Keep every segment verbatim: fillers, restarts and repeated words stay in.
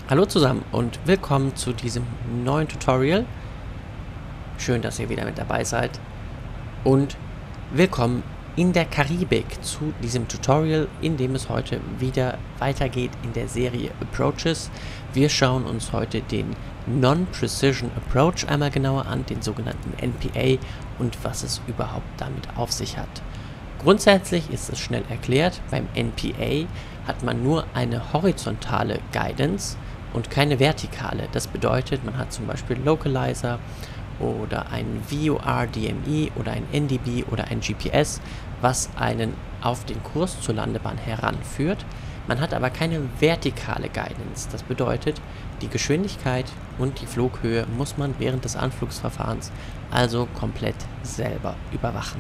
Hallo zusammen und willkommen zu diesem neuen Tutorial. Schön, dass ihr wieder mit dabei seid. Und willkommen in der Karibik zu diesem Tutorial, in dem es heute wieder weitergeht in der Serie Approaches. Wir schauen uns heute den Non-Precision Approach einmal genauer an, den sogenannten N P A und was es überhaupt damit auf sich hat. Grundsätzlich ist es schnell erklärt. Beim N P A hat man nur eine horizontale Guidance und keine vertikale. Das bedeutet, man hat zum Beispiel Localizer oder ein V O R D M E oder ein N D B oder ein G P S, was einen auf den Kurs zur Landebahn heranführt. Man hat aber keine vertikale Guidance. Das bedeutet, die Geschwindigkeit und die Flughöhe muss man während des Anflugsverfahrens also komplett selber überwachen.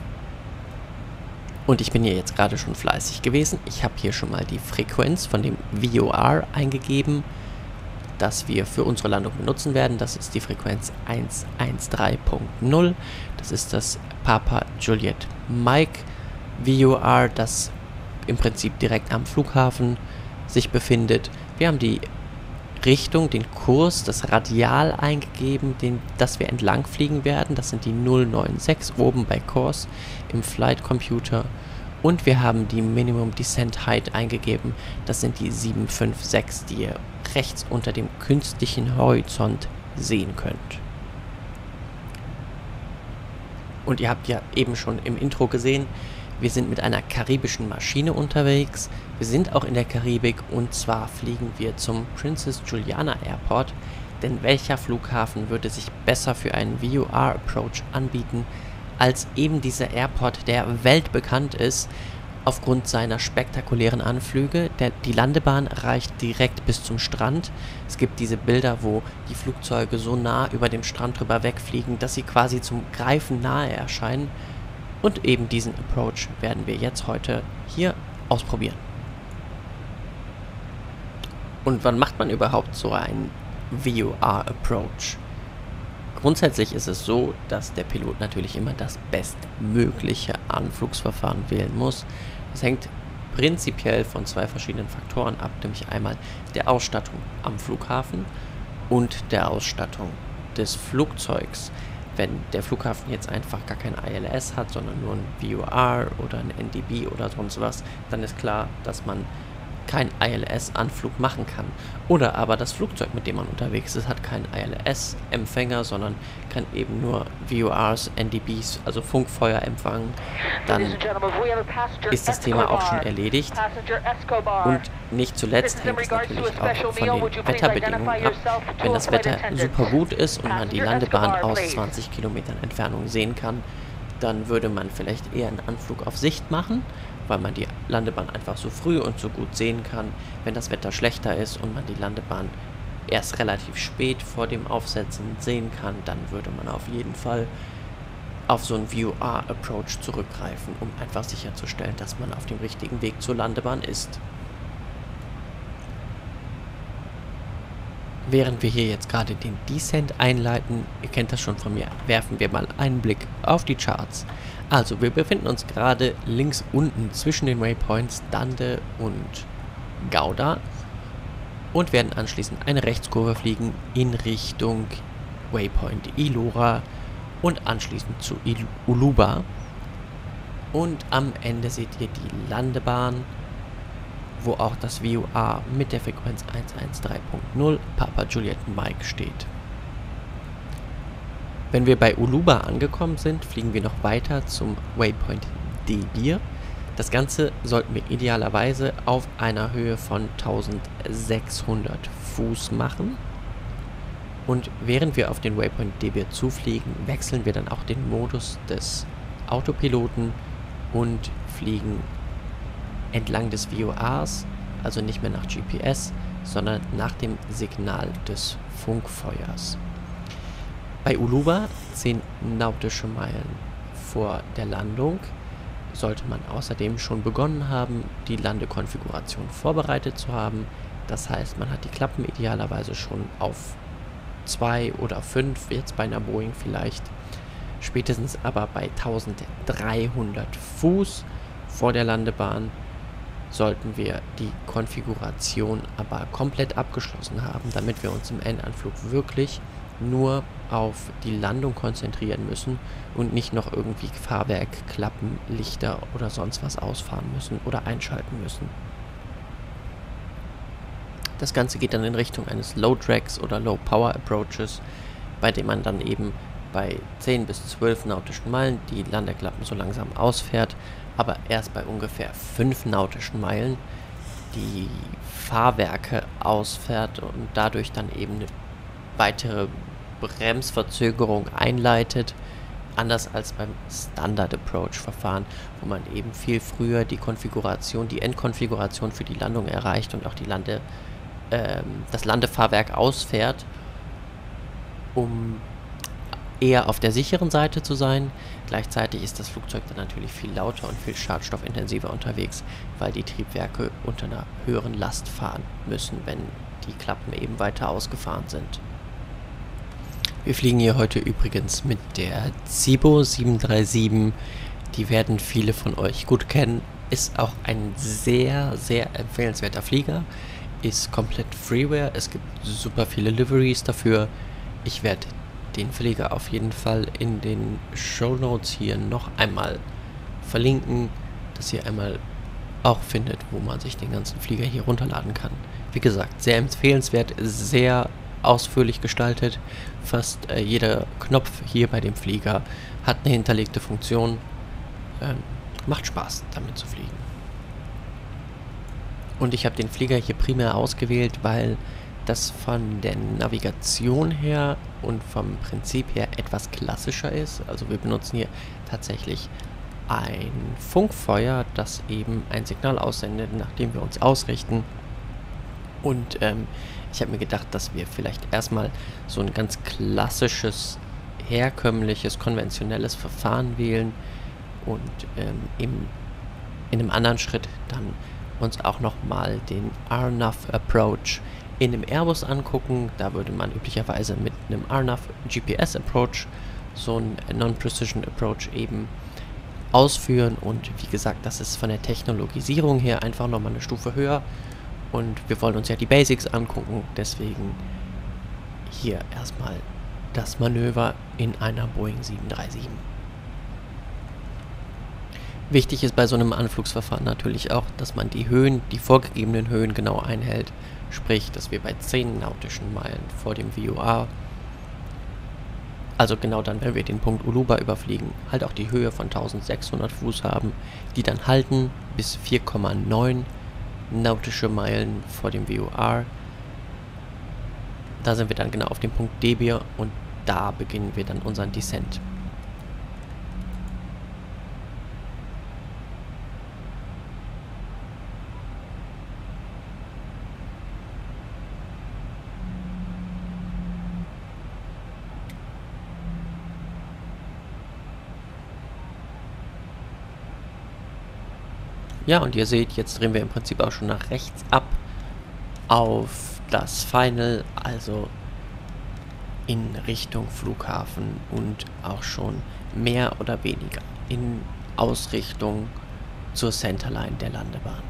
Und ich bin hier jetzt gerade schon fleißig gewesen. Ich habe hier schon mal die Frequenz von dem V O R eingegeben, das wir für unsere Landung benutzen werden. Das ist die Frequenz eins eins drei Punkt null. Das ist das Papa Juliet Mike V O R, das im Prinzip direkt am Flughafen sich befindet. Wir haben die Richtung, den Kurs, das Radial eingegeben, den, das wir entlang fliegen werden. Das sind die null neun sechs oben bei Course im Flight Computer. Und wir haben die Minimum Descent Height eingegeben. Das sind die sieben fünf sechs, die ihr rechts unter dem künstlichen Horizont sehen könnt. Und ihr habt ja eben schon im Intro gesehen, wir sind mit einer karibischen Maschine unterwegs. Wir sind auch in der Karibik und zwar fliegen wir zum Princess Juliana Airport. Denn welcher Flughafen würde sich besser für einen V O R-Approach anbieten, als eben dieser Airport, der weltbekannt ist aufgrund seiner spektakulären Anflüge. Der, die Landebahn reicht direkt bis zum Strand. Es gibt diese Bilder, wo die Flugzeuge so nah über dem Strand drüber wegfliegen, dass sie quasi zum Greifen nahe erscheinen. Und eben diesen Approach werden wir jetzt heute hier ausprobieren. Und wann macht man überhaupt so einen V O R-Approach? Grundsätzlich ist es so, dass der Pilot natürlich immer das bestmögliche Anflugsverfahren wählen muss. Das hängt prinzipiell von zwei verschiedenen Faktoren ab, nämlich einmal der Ausstattung am Flughafen und der Ausstattung des Flugzeugs. Wenn der Flughafen jetzt einfach gar kein I L S hat, sondern nur ein V O R oder ein N D B oder sonst was, dann ist klar, dass man keinen I L S-Anflug machen kann. Oder aber das Flugzeug, mit dem man unterwegs ist, hat keinen I L S-Empfänger, sondern kann eben nur V O Rs, N D Bs, also Funkfeuer empfangen. Dann ist das Thema auch schon erledigt. Und nicht zuletzt hängt es natürlich auch von den Wetterbedingungen ab. Wenn das Wetter super gut ist und man die Landebahn aus zwanzig Kilometern Entfernung sehen kann, dann würde man vielleicht eher einen Anflug auf Sicht machen, weil man die Landebahn einfach so früh und so gut sehen kann. Wenn das Wetter schlechter ist und man die Landebahn erst relativ spät vor dem Aufsetzen sehen kann, dann würde man auf jeden Fall auf so einen V O R-Approach zurückgreifen, um einfach sicherzustellen, dass man auf dem richtigen Weg zur Landebahn ist. Während wir hier jetzt gerade den Descent einleiten, ihr kennt das schon von mir, werfen wir mal einen Blick auf die Charts. Also, wir befinden uns gerade links unten zwischen den Waypoints Dande und Gouda und werden anschließend eine Rechtskurve fliegen in Richtung Waypoint Ilora und anschließend zu Il Uluba. Und am Ende seht ihr die Landebahn, wo auch das V O R mit der Frequenz eins eins drei Punkt null Papa Juliet Mike steht. Wenn wir bei Uluba angekommen sind, fliegen wir noch weiter zum Waypoint Debir. Das Ganze sollten wir idealerweise auf einer Höhe von eintausendsechshundert Fuß machen. Und während wir auf den Waypoint Debir zufliegen, wechseln wir dann auch den Modus des Autopiloten und fliegen entlang des V O Rs, also nicht mehr nach G P S, sondern nach dem Signal des Funkfeuers. Bei Uluba, zehn nautische Meilen vor der Landung, sollte man außerdem schon begonnen haben, die Landekonfiguration vorbereitet zu haben. Das heißt, man hat die Klappen idealerweise schon auf zwei oder fünf, jetzt bei einer Boeing vielleicht, spätestens aber bei eintausenddreihundert Fuß vor der Landebahn sollten wir die Konfiguration aber komplett abgeschlossen haben, damit wir uns im Endanflug wirklich nur auf die Landung konzentrieren müssen und nicht noch irgendwie Fahrwerk, Klappen, Lichter oder sonst was ausfahren müssen oder einschalten müssen. Das Ganze geht dann in Richtung eines Low Drags oder Low Power Approaches, bei dem man dann eben bei zehn bis zwölf nautischen Meilen die Landeklappen so langsam ausfährt, aber erst bei ungefähr fünf nautischen Meilen die Fahrwerke ausfährt und dadurch dann eben eine weitere Bremsverzögerung einleitet, anders als beim Standard Approach Verfahren, wo man eben viel früher die Konfiguration, die Endkonfiguration für die Landung erreicht und auch die Lande, ähm, das Landefahrwerk ausfährt, um eher auf der sicheren Seite zu sein. Gleichzeitig ist das Flugzeug dann natürlich viel lauter und viel schadstoffintensiver unterwegs, weil die Triebwerke unter einer höheren Last fahren müssen, wenn die Klappen eben weiter ausgefahren sind. Wir fliegen hier heute übrigens mit der Zibo sieben drei sieben. Die werden viele von euch gut kennen. Ist auch ein sehr, sehr empfehlenswerter Flieger. Ist komplett Freeware. Es gibt super viele Liveries dafür. Ich werde den Flieger auf jeden Fall in den Shownotes hier noch einmal verlinken, dass ihr einmal auch findet, wo man sich den ganzen Flieger hier runterladen kann. Wie gesagt, sehr empfehlenswert, sehr ausführlich gestaltet. Fast äh, jeder Knopf hier bei dem Flieger hat eine hinterlegte Funktion. Ähm, macht Spaß, damit zu fliegen. Und ich habe den Flieger hier primär ausgewählt, weil das von der Navigation her und vom Prinzip her etwas klassischer ist. Also wir benutzen hier tatsächlich ein Funkfeuer, das eben ein Signal aussendet, nachdem wir uns ausrichten. Und ähm, ich habe mir gedacht, dass wir vielleicht erstmal so ein ganz klassisches, herkömmliches, konventionelles Verfahren wählen und ähm, im, in einem anderen Schritt dann uns auch nochmal den R N A V Approach in einem Airbus angucken. Da würde man üblicherweise mit einem R N A V G P S Approach so ein Non-Precision Approach eben ausführen. Und wie gesagt, das ist von der Technologisierung her einfach nochmal eine Stufe höher. Und wir wollen uns ja die Basics angucken, deswegen hier erstmal das Manöver in einer Boeing sieben drei sieben. Wichtig ist bei so einem Anflugsverfahren natürlich auch, dass man die Höhen, die vorgegebenen Höhen genau einhält. Sprich, dass wir bei zehn nautischen Meilen vor dem V O R, also genau dann, wenn wir den Punkt Uluba überfliegen, halt auch die Höhe von eintausendsechshundert Fuß haben, die dann halten bis vier Komma neun nautische Meilen vor dem V O R. Da sind wir dann genau auf dem Punkt Debir und da beginnen wir dann unseren Descent. Ja, und ihr seht, jetzt drehen wir im Prinzip auch schon nach rechts ab auf das Final, also in Richtung Flughafen und auch schon mehr oder weniger in Ausrichtung zur Centerline der Landebahn.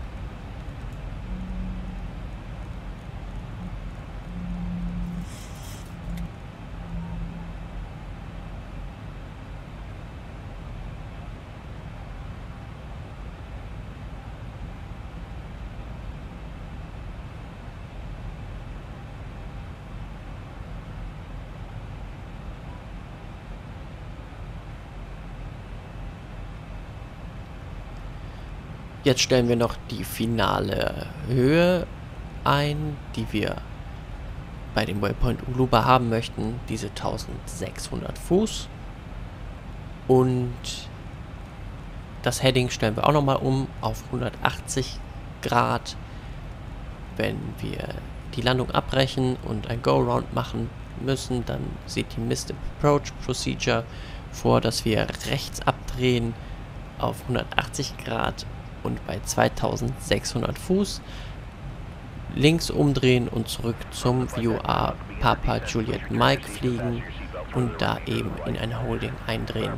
Jetzt stellen wir noch die finale Höhe ein, die wir bei dem Waypoint Uluba haben möchten, diese eintausendsechshundert Fuß. Und das Heading stellen wir auch nochmal um auf hundertachtzig Grad. Wenn wir die Landung abbrechen und ein Go-Round machen müssen, dann sieht die Missed Approach Procedure vor, dass wir rechts abdrehen auf hundertachtzig Grad und bei zweitausendsechshundert Fuß links umdrehen und zurück zum V O R Papa Juliet Mike fliegen und da eben in ein Holding eindrehen.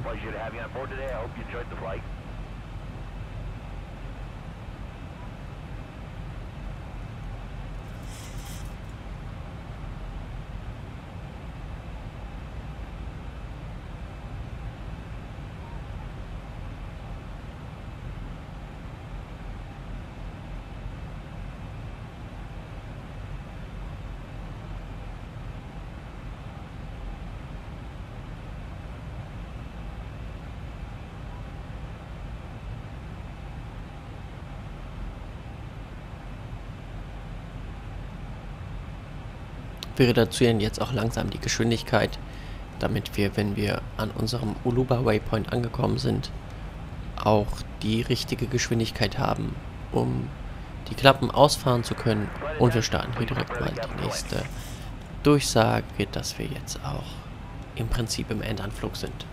Wir reduzieren jetzt auch langsam die Geschwindigkeit, damit wir, wenn wir an unserem Uluba Waypoint angekommen sind, auch die richtige Geschwindigkeit haben, um die Klappen ausfahren zu können. Und wir starten hier direkt mal die nächste Durchsage, dass wir jetzt auch im Prinzip im Endanflug sind.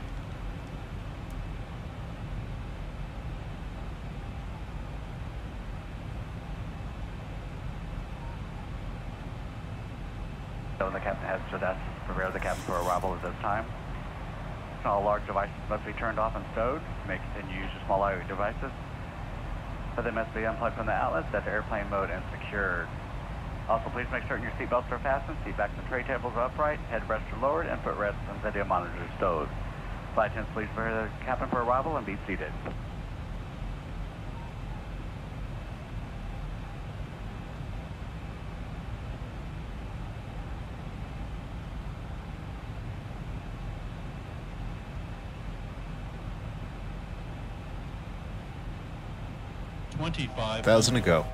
The captain has just asked to prepare the cabin for arrival at this time. All large devices must be turned off and stowed. You may continue to use your small I O devices, but they must be unplugged from the outlets, set to airplane mode, and secured. Also, please make certain your seatbelts are fastened, seat backs and tray tables are upright, headrests are lowered, and footrests and video monitors are stowed. Flight attendants, please prepare the cabin for arrival and be seated. twenty-five thousand to go.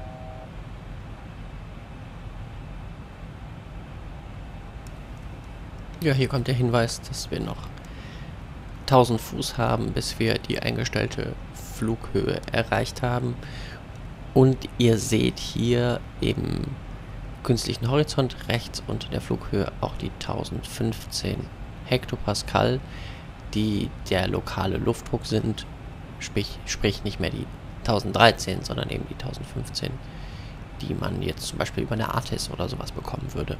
Ja, hier kommt der Hinweis, dass wir noch tausend Fuß haben, bis wir die eingestellte Flughöhe erreicht haben. Und ihr seht hier im künstlichen Horizont rechts unter der Flughöhe auch die tausendfünfzehn Hektopascal, die der lokale Luftdruck sind, sprich, sprich nicht mehr die tausenddreizehn, sondern eben die tausendfünfzehn, die man jetzt zum Beispiel über eine Artis oder sowas bekommen würde.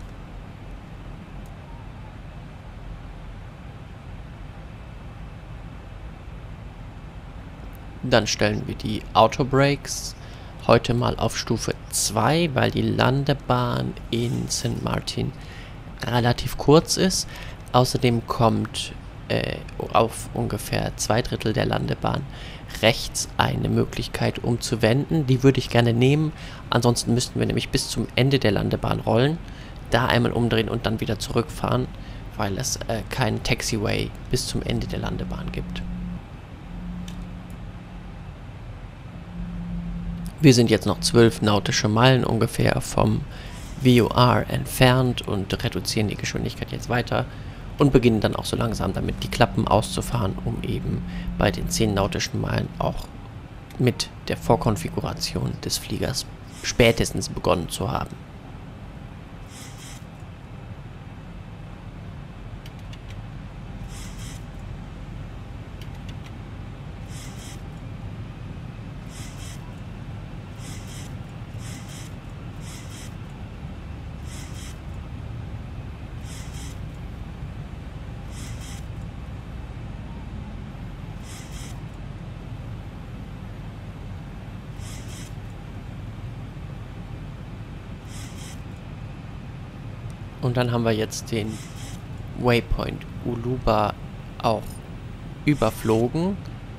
Dann stellen wir die Autobrakes heute mal auf Stufe zwei, weil die Landebahn in Saint Martin relativ kurz ist. Außerdem kommt äh, auf ungefähr zwei Drittel der Landebahn rechts eine Möglichkeit umzuwenden. Die würde ich gerne nehmen. Ansonsten müssten wir nämlich bis zum Ende der Landebahn rollen, da einmal umdrehen und dann wieder zurückfahren, weil es äh, keinen Taxiway bis zum Ende der Landebahn gibt. Wir sind jetzt noch zwölf nautische Meilen ungefähr vom V O R entfernt und reduzieren die Geschwindigkeit jetzt weiter und beginnen dann auch so langsam damit, die Klappen auszufahren, um eben bei den zehn nautischen Meilen auch mit der Vorkonfiguration des Fliegers spätestens begonnen zu haben. Und dann haben wir jetzt den Waypoint Uluba auch überflogen.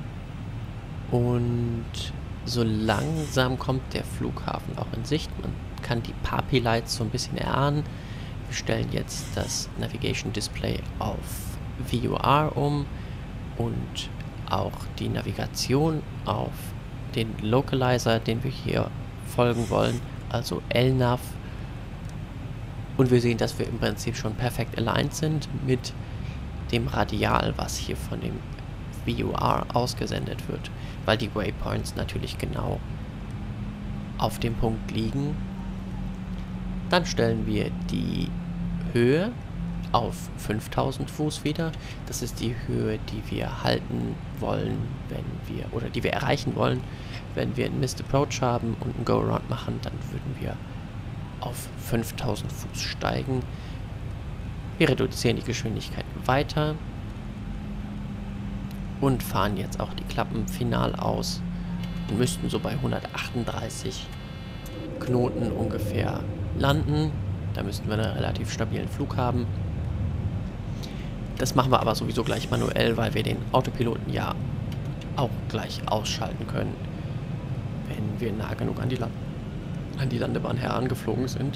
Und so langsam kommt der Flughafen auch in Sicht. Man kann die Papi Lights so ein bisschen erahnen. Wir stellen jetzt das Navigation Display auf V O R um und auch die Navigation auf den Localizer, den wir hier folgen wollen, also L Nav. Und wir sehen, dass wir im Prinzip schon perfekt aligned sind mit dem Radial, was hier von dem V O R ausgesendet wird, weil die Waypoints natürlich genau auf dem Punkt liegen. Dann stellen wir die Höhe auf fünftausend Fuß wieder. Das ist die Höhe, die wir halten wollen, wenn wir, oder die wir erreichen wollen, wenn wir einen Missed Approach haben und einen Go-Around machen, dann würden wir auf fünftausend Fuß steigen. Wir reduzieren die Geschwindigkeit weiter und fahren jetzt auch die Klappen final aus und müssten so bei hundertachtunddreißig Knoten ungefähr landen. Da müssten wir einen relativ stabilen Flug haben. Das machen wir aber sowieso gleich manuell, weil wir den Autopiloten ja auch gleich ausschalten können, wenn wir nah genug an die Land an die Landebahn herangeflogen sind.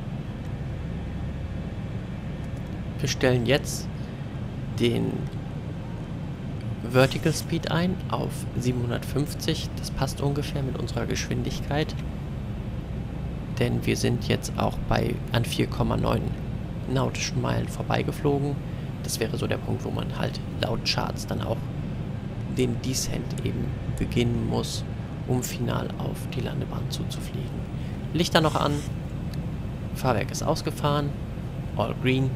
Wir stellen jetzt den Vertical Speed ein auf siebenhundertfünfzig. Das passt ungefähr mit unserer Geschwindigkeit. Denn wir sind jetzt auch bei an vier Komma neun nautischen Meilen vorbeigeflogen. Das wäre so der Punkt, wo man halt laut Charts dann auch den Descent eben beginnen muss, um final auf die Landebahn zuzufliegen. Lichter noch an, Fahrwerk ist ausgefahren, all green.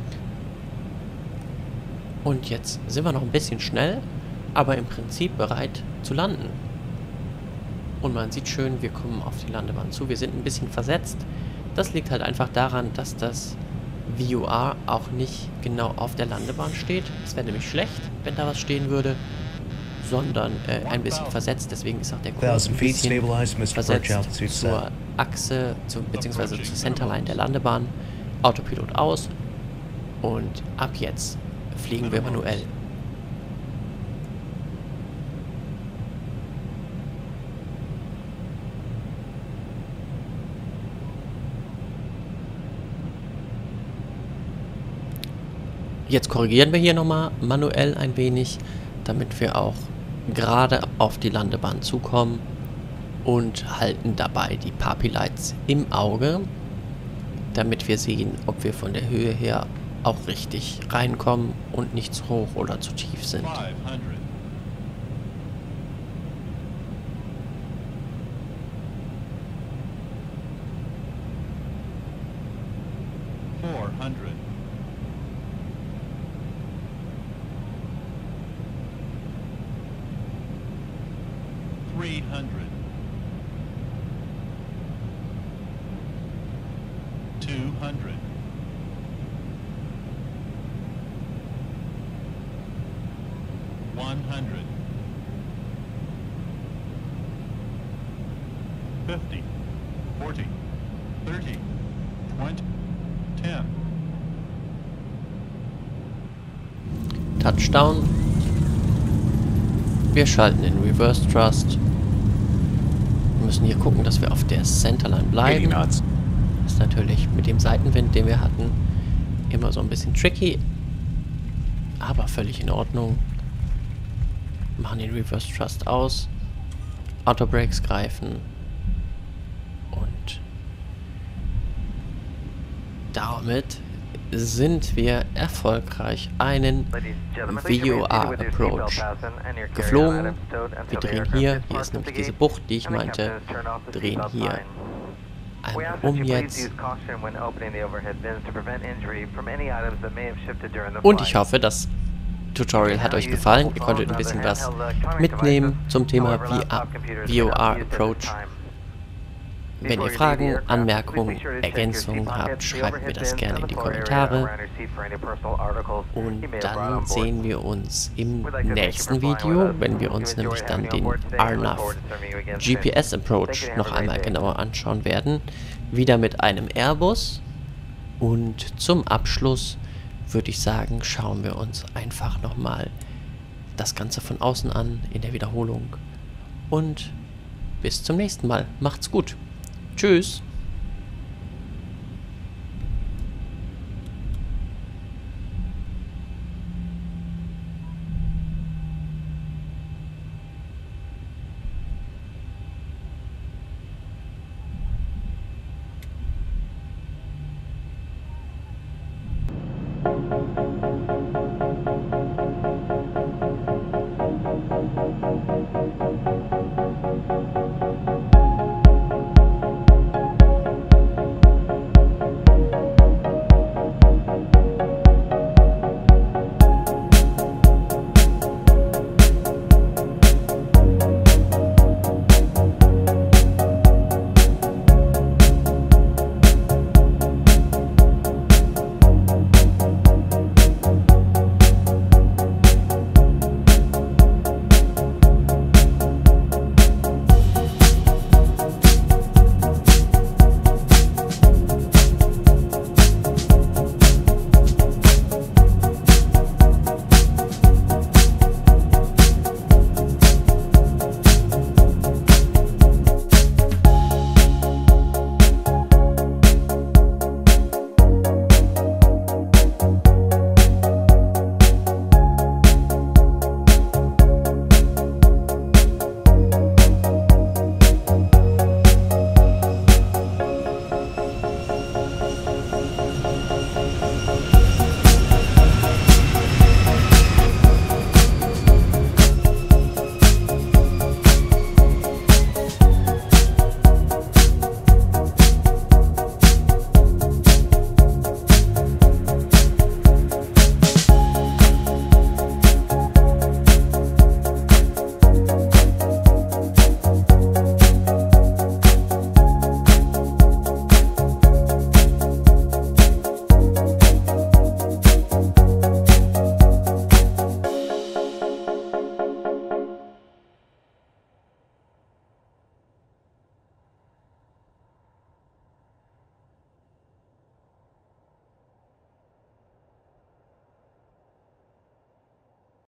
Und jetzt sind wir noch ein bisschen schnell, aber im Prinzip bereit zu landen. Und man sieht schön, wir kommen auf die Landebahn zu. Wir sind ein bisschen versetzt. Das liegt halt einfach daran, dass das V U R auch nicht genau auf der Landebahn steht. Es wäre nämlich schlecht, wenn da was stehen würde, sondern äh, ein bisschen versetzt. Deswegen ist auch der Kurs ein bisschen versetzt zur Achse, zu, beziehungsweise zur Centerline der Landebahn. Autopilot aus. Und ab jetzt fliegen wir manuell. Jetzt korrigieren wir hier nochmal manuell ein wenig, damit wir auch gerade auf die Landebahn zukommen und halten dabei die Parpy Lights im Auge, damit wir sehen, ob wir von der Höhe her auch richtig reinkommen und nicht zu hoch oder zu tief sind. three hundred. two hundred. one hundred. fifty. forty. thirty. twenty. ten. Touchdown. Wir schalten in Reverse Thrust. Wir müssen hier gucken, dass wir auf der Centerline bleiben. Das ist natürlich mit dem Seitenwind, den wir hatten, immer so ein bisschen tricky. Aber völlig in Ordnung. Machen den Reverse Thrust aus. Auto Brakes greifen. Und damit sind wir erfolgreich einen V U R Approach geflogen. Wir drehen hier, hier ist nämlich diese Bucht, die ich meinte, drehen hier einmal um jetzt. Und ich hoffe, das Tutorial hat euch gefallen. Ihr konntet ein bisschen was mitnehmen zum Thema V U R Approach. Wenn ihr Fragen, Anmerkungen, Ergänzungen habt, schreibt mir das gerne in die Kommentare. Und dann sehen wir uns im nächsten Video, wenn wir uns nämlich dann den R N A V G P S Approach noch einmal genauer anschauen werden. Wieder mit einem Airbus. Und zum Abschluss würde ich sagen, schauen wir uns einfach nochmal das Ganze von außen an in der Wiederholung. Und bis zum nächsten Mal. Macht's gut. Tschüss.